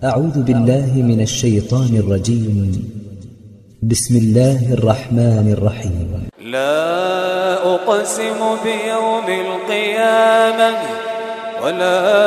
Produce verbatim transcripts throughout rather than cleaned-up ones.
أعوذ بالله من الشيطان الرجيم. بسم الله الرحمن الرحيم. لا أقسم بيوم القيامة ولا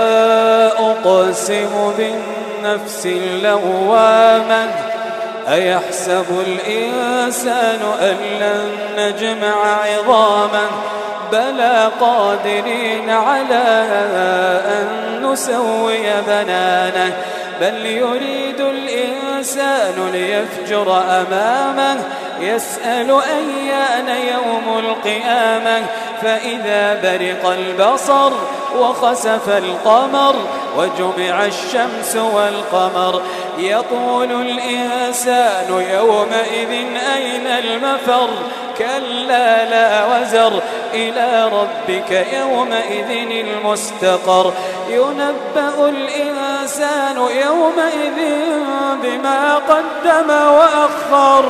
أقسم بالنفس اللوامة أيحسب الإنسان أن لن نجمع عظامه بلى قادرين على أن نسوي بنانه بل يريد الإنسان ليفجر أمامه يسأل أيان يوم القيامة فإذا برق البصر وخسف القمر وجمع الشمس والقمر يقول الإنسان يومئذ أين المفر كلا لا وزر إلى ربك يومئذ المستقر ينبأ الإنسان يومئذ بما قدم وأخر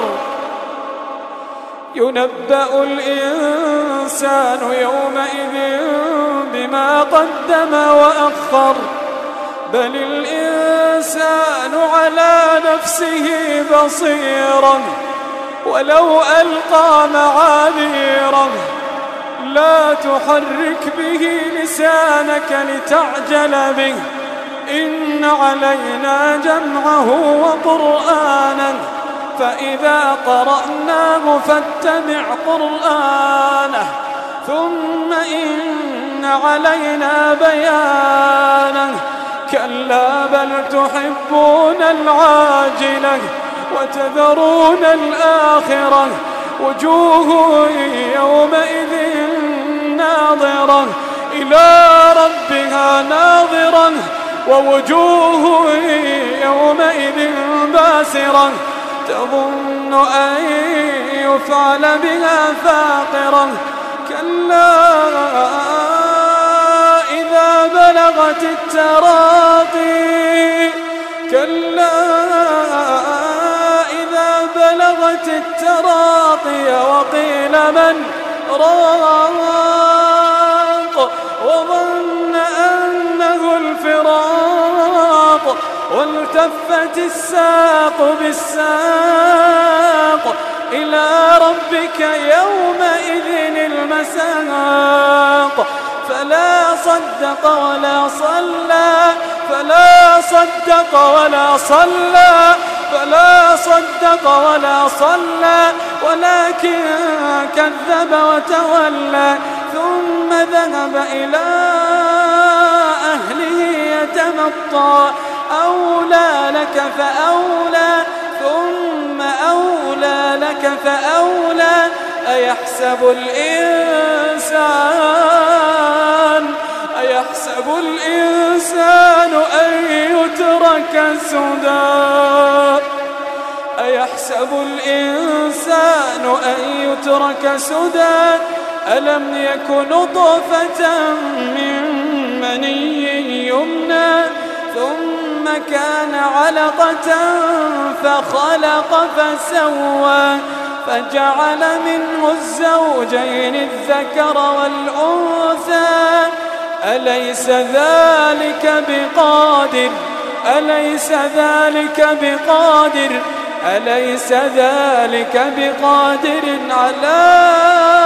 ينبأ الإنسان يومئذ بما قدم وأخر بل الإنسان على نفسه بصيرا ولو ألقى معاذيره لا تحرك به لسانك لتعجل به إن علينا جمعه وقرآنا فإذا قرأناه فاتبع قرآنه ثم إن علينا بيانه كلا بل تحبون العاجلة وتذرون الآخرة وجوه يومئذ ناظرة إلى ربها ناظرة ووجوه يومئذ باسرة تظن أن يفعل بها فاقرة كلا إذا بلغت التراقي كلا إذا بلغت التراقي وقيل من راق وظن أنه الفراق والتفت الساق بالساق إلى ربك يومئذ المساق فلا صدق ولا صلى فلا صدق ولا صلى فلا صدق ولا صلى ولكن كذب وتولى ثم ذهب إلى أهله يتمطى أولى لك فأولى ثم أولى لك فأولى أيحسب الإنسان أيحسب الإنسان أن يترك سدى أيحسب الإنسان أن يترك سدى ألم يك نطفة من مني يمنى ثم كان علقة فخلق فسوى فجعل منه الزوجين الذكر والأنثى أليس ذلك بقادر أليس ذلك بقادر أليس ذلك بقادر على